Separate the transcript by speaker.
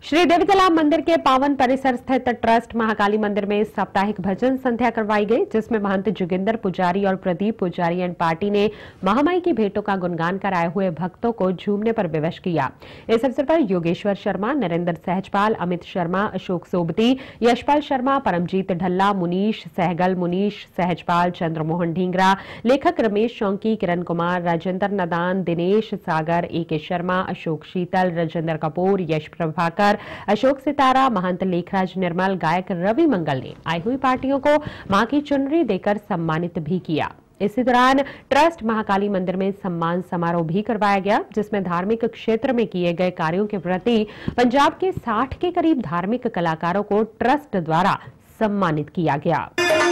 Speaker 1: श्री देवी तालाब मंदिर के पावन परिसर स्थित ट्रस्ट महाकाली मंदिर में साप्ताहिक भजन संध्या करवाई गई, जिसमें महंत जोगिंदर पुजारी और प्रदीप पुजारी एंड पार्टी ने महामाई की भेंटों का गुणगान कर आए हुए भक्तों को झूमने पर विवश किया। इस अवसर पर योगेश्वर शर्मा, नरेंद्र सहजपाल, अमित शर्मा, अशोक सोबती, यशपाल शर्मा, परमजीत ढल्ला, मुनीश सहगल, मुनीश सहजपाल, चंद्रमोहन ढींगरा, लेखक रमेश चौंकी, किरण कुमार, राजेंद्र नदान, दिनेश सागर, ए.के. शर्मा, अशोक शीतल, राजेंद्र कपूर, यश प्रभाकर, अशोक सितारा, महंत लेखराज निर्मल, गायक रवि मंगल ने आई हुई पार्टियों को मां की चुनरी देकर सम्मानित भी किया। इसी दौरान ट्रस्ट महाकाली मंदिर में सम्मान समारोह भी करवाया गया, जिसमें धार्मिक क्षेत्र में किए गए कार्यों के प्रति पंजाब के 60 के करीब धार्मिक कलाकारों को ट्रस्ट द्वारा सम्मानित किया गया।